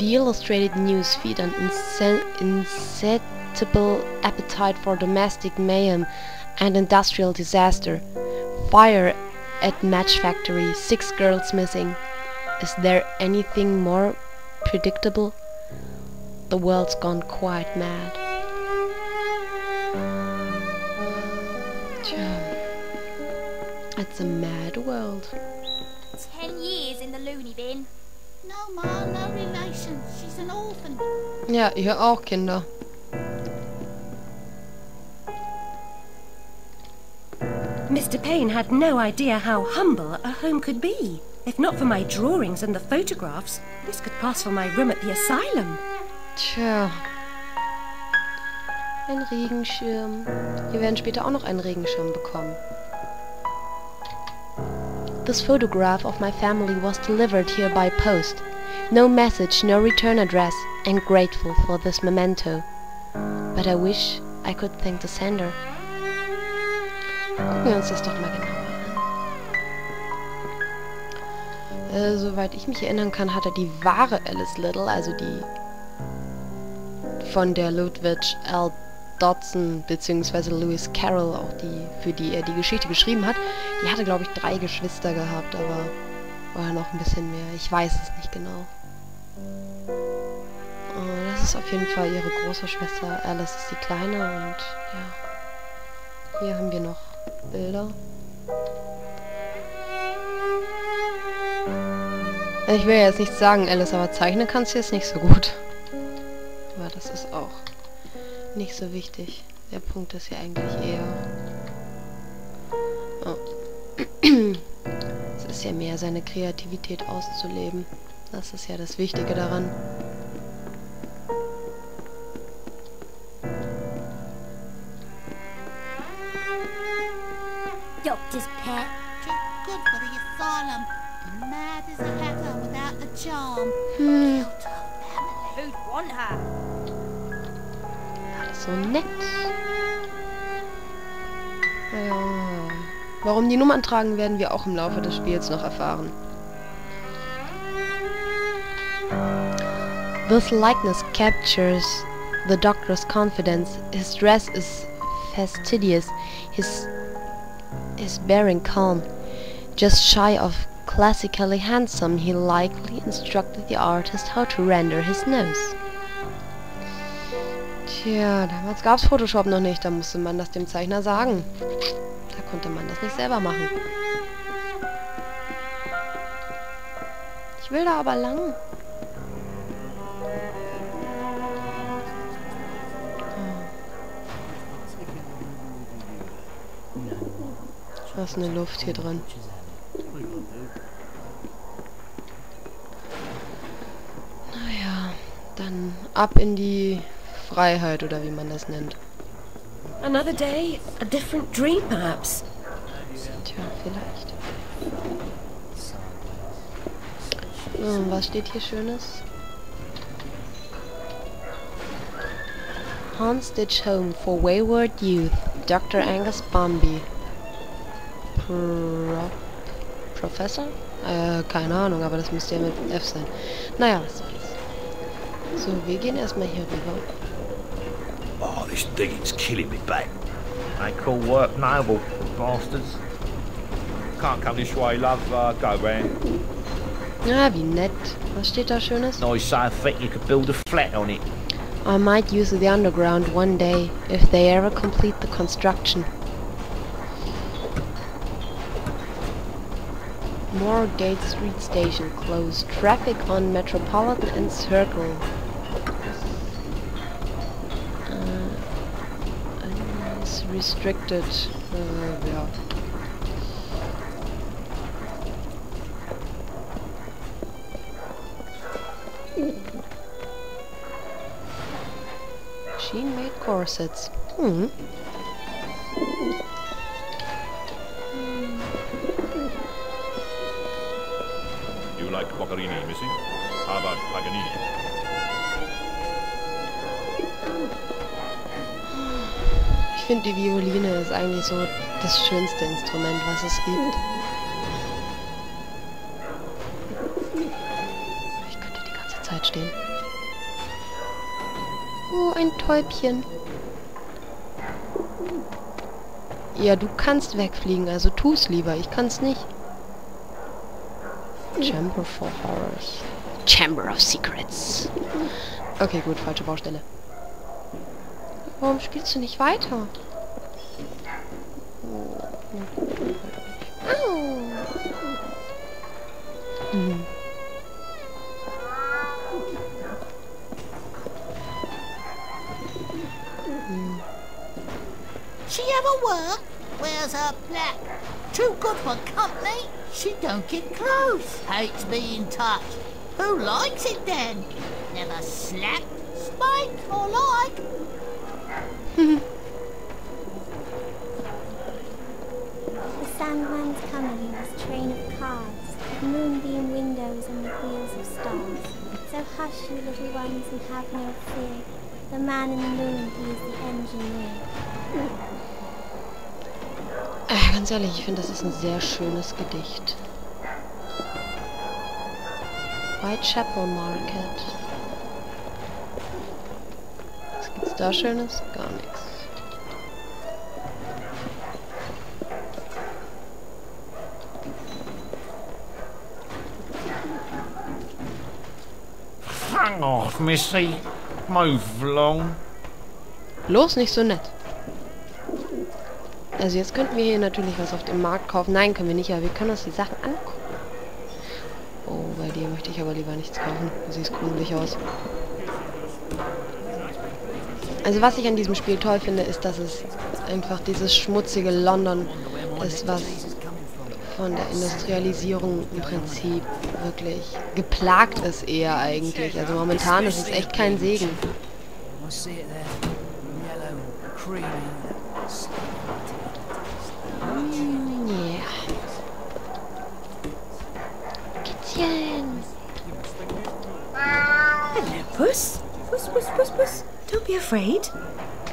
The illustrated news feed an insatiable appetite for domestic mayhem and industrial disaster. Fire at match factory, 6 girls missing. Is there anything more predictable? The world's gone quite mad. It's a mad world. 10 years in the loony bin. No, Ma, no relation. She's an orphan. Ja, ihr auch, Kinder. Mr. Payne had no idea how humble a home could be. If not for my drawings and the photographs, this could pass for my room at the asylum. Tja. Ein Regenschirm. Wir werden später auch noch einen Regenschirm bekommen. This photograph of my family was delivered here by post. No message, no return address, and grateful for this memento. But I wish I could thank the sender. Gucken wir uns das doch mal genauer an. Soweit ich mich erinnern kann, hat er die wahre Alice Little, also die von der Ludwig L. Dodson bzw. Lewis Carroll, auch die, für die er die Geschichte geschrieben hat, die hatte, glaube ich, 3 Geschwister gehabt, aber oder noch ein bisschen mehr. Ich weiß es nicht genau. Das ist auf jeden Fall ihre große Schwester. Alice ist die kleine und ja. Hier haben wir noch Bilder. Ich will jetzt nicht sagen, Alice, aber zeichnen kannst du jetzt nicht so gut. Aber das ist auch nicht so wichtig. Der Punkt ist ja eigentlich eher... Oh. Es ist ja mehr, seine Kreativität auszuleben. Das ist ja das Wichtige daran. Doctor's pet. Too good for the asylum. Mad as a hatter without the charm. Hm. Killed her family. Who'd want her? Alles so nett. Ja. Warum die Nummern tragen, werden wir auch im Laufe des Spiels noch erfahren. This likeness captures the Doctor's confidence. His dress is fastidious. His bearing calm. Just shy of classically handsome, he likely instructed the artist how to render his nose. Tja, damals gab es Photoshop noch nicht, da musste man das dem Zeichner sagen. Da konnte man das nicht selber machen. Ich will da aber lang. Was ist eine Luft hier drin? Naja, dann ab in die Freiheit, oder wie man das nennt. Another day, a different dream perhaps. Tja, vielleicht. So, was steht hier Schönes? Haunstitch Home for Wayward Youth, Dr. Angus Bombi. Professor? Keine Ahnung, aber das müsste ja mit F sein. Naja, was soll's. So, wir gehen erstmal hier rüber. Oh, this digging's killing me back. They call work noble, bastards. Can't come this way, love. Go round. Ja, wie nett. Was steht da Schönes? Nice, so thick you could build a flat on it. I might use the underground one day, if they ever complete the construction. Moorgate Street Station closed. Traffic on Metropolitan and Circle. Is restricted. Ja. Machine-made corsets. Hm. You like Boccherini, Missy? How about Paganini? Ich finde, die Violine ist eigentlich so das schönste Instrument, was es gibt. Ich könnte die ganze Zeit stehen. Oh, ein Täubchen. Ja, du kannst wegfliegen, also tu's lieber. Ich kann's nicht. Chamber for Horrors. Chamber of Secrets. Okay, gut, falsche Baustelle. Warum spielst du nicht weiter? Au. She ever work? Where's her plaque? Too good for company? She don't get close. Hates being touched. Who likes it then? Never slap, spank, or like. The Sandman's coming in his train of cars, with moonbeam windows and the wheels of stars. So hush, you little ones, and have no fear. The man in the moon, he is the engineer. Ganz ehrlich, ich finde, das ist ein sehr schönes Gedicht. Whitechapel Market. Was gibt's da Schönes? Gar nichts. Hang off, Missy. Move along. Los, nicht so nett. Also jetzt könnten wir hier natürlich was auf dem Markt kaufen. Nein, können wir nicht, aber wir können uns die Sachen angucken. Oh, bei dir möchte ich aber lieber nichts kaufen. Du siehst gruselig aus. Also was ich an diesem Spiel toll finde, ist, dass es einfach dieses schmutzige London ist, was von der Industrialisierung im Prinzip wirklich geplagt ist eher eigentlich. Also momentan ist es echt kein Segen. Yeah. Kätzchen. Hello, Puss. Puss, puss, puss, puss. Don't be afraid.